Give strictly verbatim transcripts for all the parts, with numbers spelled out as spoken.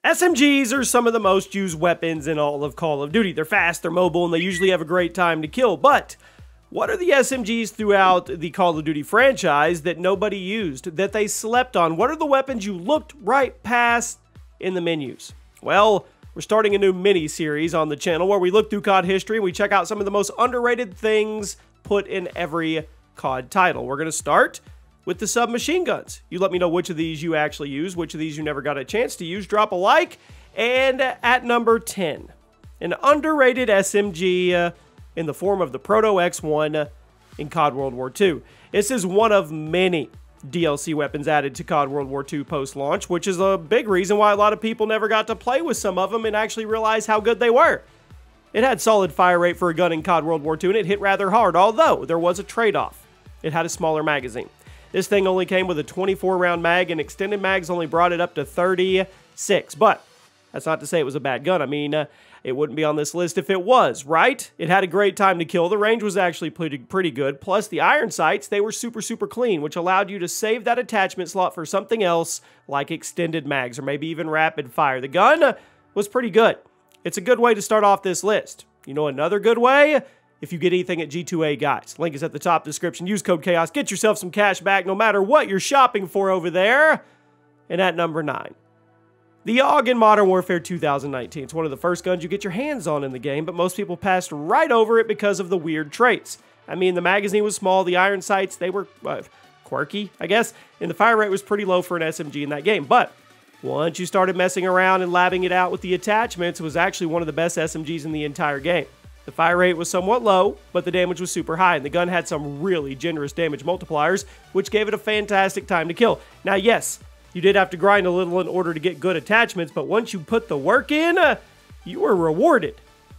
S M Gs are some of the most used weapons in all of Call of Duty. They're fast, they're mobile, and they usually have a great time to kill. But what are the S M Gs throughout the Call of Duty franchise that nobody used, that they slept on? What are the weapons you looked right past in the menus? Well, we're starting a new mini-series on the channel where we look through C O D history and we check out some of the most underrated things put in every C O D title. We're going to start with the submachine guns. You let me know which of these you actually use, which of these you never got a chance to use. Drop a like. And at number ten, an underrated S M G uh, in the form of the Proto X one uh, in C O D World War Two. This is one of many D L C weapons added to C O D World War Two post-launch, which is a big reason why a lot of people never got to play with some of them and actually realize how good they were. It had solid fire rate for a gun in C O D World War Two, and it hit rather hard, although there was a trade-off. It had a smaller magazine. This thing only came with a twenty-four round mag, and extended mags only brought it up to thirty-six. But that's not to say it was a bad gun. I mean, uh, it wouldn't be on this list if it was, right? It had a great time to kill. The range was actually pretty, pretty good. Plus, the iron sights, they were super, super clean, which allowed you to save that attachment slot for something else, like extended mags, or maybe even rapid fire. The gun uh, was pretty good. It's a good way to start off this list. You know another good way? If you get anything at G two A, guys. Link is at the top description. Use code Chaos. Get yourself some cash back no matter what you're shopping for over there. And at number nine, the A U G in Modern Warfare two thousand nineteen. It's one of the first guns you get your hands on in the game, but most people passed right over it because of the weird traits. I mean, the magazine was small, the iron sights, they were uh, quirky, I guess, and the fire rate was pretty low for an S M G in that game. But once you started messing around and labbing it out with the attachments, it was actually one of the best S M Gs in the entire game. The fire rate was somewhat low, but the damage was super high, and the gun had some really generous damage multipliers, which gave it a fantastic time to kill. Now, yes, you did have to grind a little in order to get good attachments, but once you put the work in, uh, you were rewarded.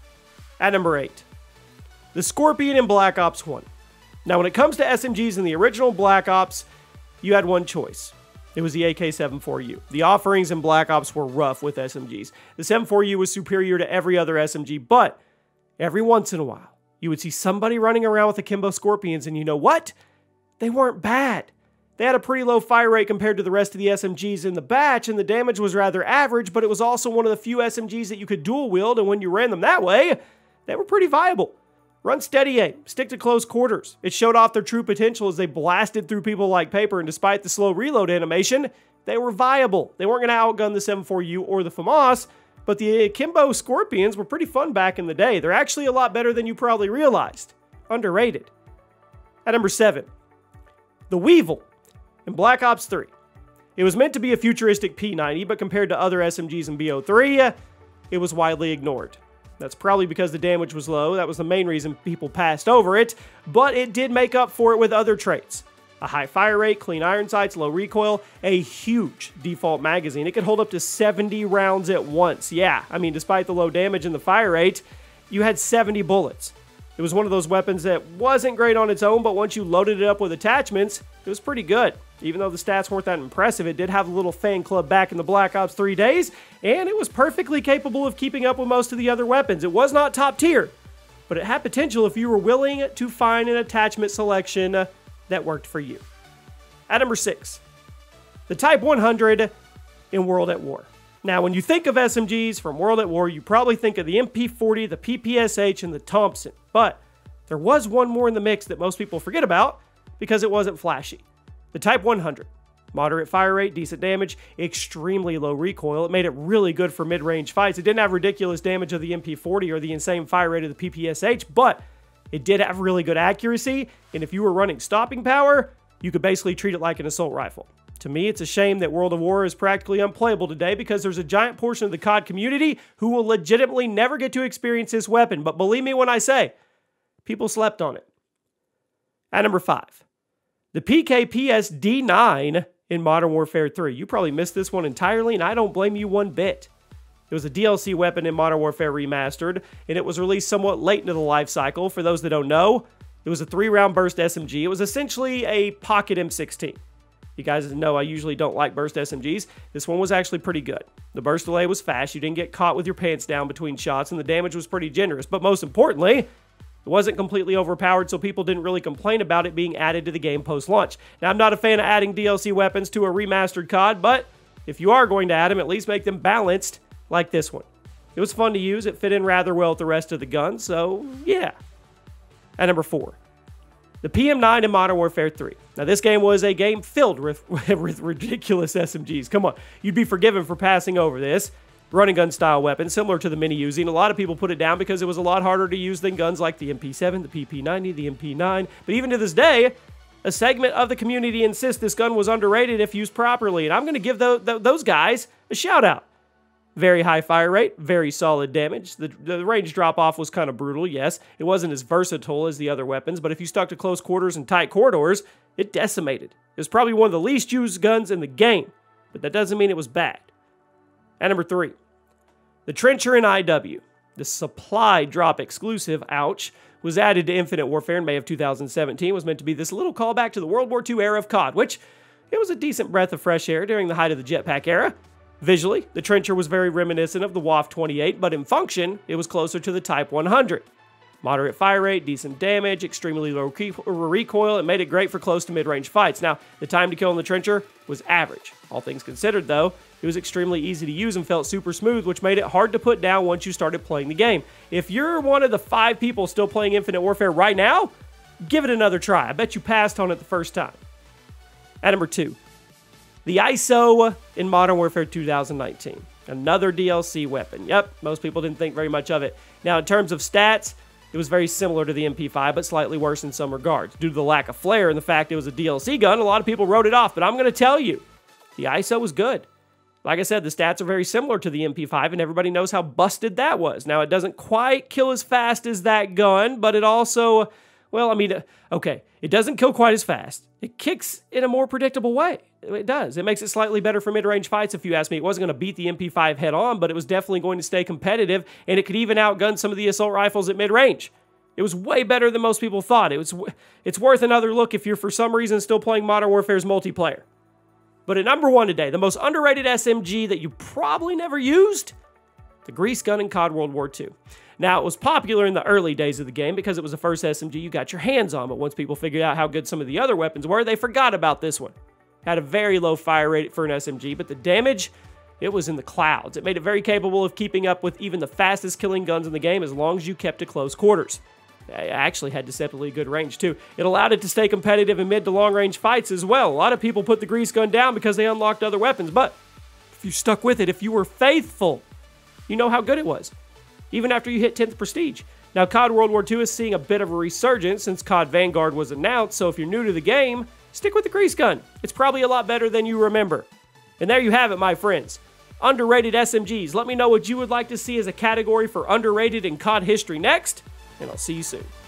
At number eight, the Scorpion in Black Ops one. Now, when it comes to S M Gs in the original Black Ops, you had one choice. It was the A K seventy-four U. The offerings in Black Ops were rough with S M Gs. The seventy-four U was superior to every other S M G, but every once in a while, you would see somebody running around with akimbo Scorpions, and you know what? They weren't bad. They had a pretty low fire rate compared to the rest of the S M Gs in the batch, and the damage was rather average, but it was also one of the few S M Gs that you could dual wield, and when you ran them that way, they were pretty viable. Run steady aim, stick to close quarters. It showed off their true potential as they blasted through people like paper, and despite the slow reload animation, they were viable. They weren't going to outgun the seventy-four U or the FAMAS, but the Akimbo Scorpions were pretty fun back in the day. They're actually a lot better than you probably realized. Underrated. At number seven, the Weevil in Black Ops three. It was meant to be a futuristic P ninety, but compared to other S M Gs in B O three, it was widely ignored. That's probably because the damage was low. That was the main reason people passed over it, but it did make up for it with other traits. A high fire rate, clean iron sights, low recoil, a huge default magazine. It could hold up to seventy rounds at once. Yeah, I mean, despite the low damage and the fire rate, you had seventy bullets. It was one of those weapons that wasn't great on its own, but once you loaded it up with attachments, it was pretty good. Even though the stats weren't that impressive, it did have a little fan club back in the Black Ops three days, and it was perfectly capable of keeping up with most of the other weapons. It was not top tier, but it had potential if you were willing to find an attachment selection that worked for you. At number six, the Type one hundred in World at War. Now, when you think of S M Gs from World at War, you probably think of the M P forty, the P P S H, and the Thompson. But there was one more in the mix that most people forget about because it wasn't flashy. The Type one hundred. Moderate fire rate, decent damage, extremely low recoil. It made it really good for mid-range fights. It didn't have ridiculous damage of the M P forty or the insane fire rate of the P P S H, but it did have really good accuracy, and if you were running stopping power, you could basically treat it like an assault rifle. To me, it's a shame that World of War is practically unplayable today because there's a giant portion of the C O D community who will legitimately never get to experience this weapon, but believe me when I say, people slept on it. At number five, the P K P S D nine in Modern Warfare three. You probably missed this one entirely, and I don't blame you one bit. It was a D L C weapon in Modern Warfare Remastered, and it was released somewhat late into the life cycle. For those that don't know, it was a three round burst S M G. It was essentially a pocket M sixteen. You guys know I usually don't like burst S M Gs. This one was actually pretty good. The burst delay was fast, you didn't get caught with your pants down between shots, and the damage was pretty generous. But most importantly, it wasn't completely overpowered, so people didn't really complain about it being added to the game post-launch. Now, I'm not a fan of adding D L C weapons to a remastered C O D, but if you are going to add them, at least make them balanced like this one. It was fun to use. It fit in rather well with the rest of the gun, so yeah. At number four, the P M nine in Modern Warfare three. Now, this game was a game filled with, with ridiculous S M Gs. Come on, you'd be forgiven for passing over this. Running gun style weapon, similar to the Mini-Uzi, and a lot of people put it down because it was a lot harder to use than guns like the M P seven, the P P ninety, the M P nine. But even to this day, a segment of the community insists this gun was underrated if used properly, and I'm going to give those, those guys a shout out. Very high fire rate, very solid damage. The, the range drop-off was kind of brutal, yes. It wasn't as versatile as the other weapons, but if you stuck to close quarters and tight corridors, it decimated. It was probably one of the least used guns in the game, but that doesn't mean it was bad. At number three, the Trencher in I W. The supply drop exclusive, ouch, was added to Infinite Warfare in May of two thousand seventeen. It was meant to be this little callback to the World War Two era of C O D, which it was a decent breath of fresh air during the height of the jetpack era. Visually, the Trencher was very reminiscent of the W A F twenty-eight, but in function, it was closer to the Type one hundred. Moderate fire rate, decent damage, extremely low recoil. It made it great for close to mid-range fights. Now, the time to kill in the Trencher was average. All things considered, though, it was extremely easy to use and felt super smooth, which made it hard to put down once you started playing the game. If you're one of the five people still playing Infinite Warfare right now, give it another try. I bet you passed on it the first time. At number two, the I S O in Modern Warfare two thousand nineteen. Another D L C weapon. Yep, most people didn't think very much of it. Now, in terms of stats, it was very similar to the M P five, but slightly worse in some regards. Due to the lack of flair and the fact it was a D L C gun, a lot of people wrote it off, but I'm going to tell you, the I S O was good. Like I said, the stats are very similar to the M P five, and everybody knows how busted that was. Now, it doesn't quite kill as fast as that gun, but it also, well, I mean, okay, it doesn't kill quite as fast. It kicks in a more predictable way. It does. It makes it slightly better for mid-range fights, if you ask me. It wasn't going to beat the M P five head-on, but it was definitely going to stay competitive, and it could even outgun some of the assault rifles at mid-range. It was way better than most people thought. It was, it's worth another look if you're, for some reason, still playing Modern Warfare's multiplayer. But at number one today, the most underrated S M G that you probably never used, the Grease Gun in C O D World War Two. Now, it was popular in the early days of the game because it was the first S M G you got your hands on, but once people figured out how good some of the other weapons were, they forgot about this one. Had a very low fire rate for an S M G, but the damage, it was in the clouds. It made it very capable of keeping up with even the fastest killing guns in the game as long as you kept to close quarters. It actually had deceptively good range too. It allowed it to stay competitive in mid to long range fights as well. A lot of people put the Grease Gun down because they unlocked other weapons, but if you stuck with it, if you were faithful, you know how good it was, even after you hit tenth Prestige. Now, C O D World War Two is seeing a bit of a resurgence since C O D Vanguard was announced, so if you're new to the game, stick with the Grease Gun. It's probably a lot better than you remember. And there you have it, my friends. Underrated S M Gs. Let me know what you would like to see as a category for underrated in C O D history next, and I'll see you soon.